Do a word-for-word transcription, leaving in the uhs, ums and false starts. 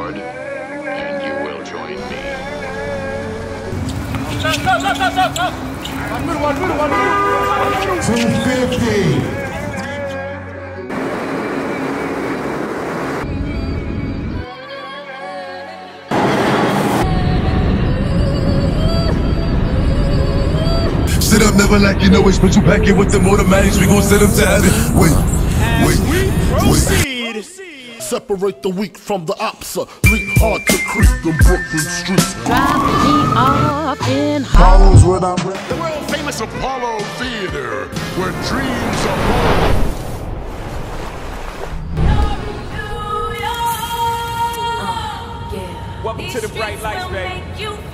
board, and you will join me. Stop, stop, stop, stop, stop, stop! One minute, one minute, one minute. two fifty. Sit up, never like you know it. Put you back in with them automatics. We gon' set them to heaven. Wait, wait, Proceed. wait. Separate the weak from the ops. Leap hard to creep them Brooklyn streets. Drop me off in Follows what I'm The world famous Apollo Theater, where dreams are born. Welcome to the bright lights, baby.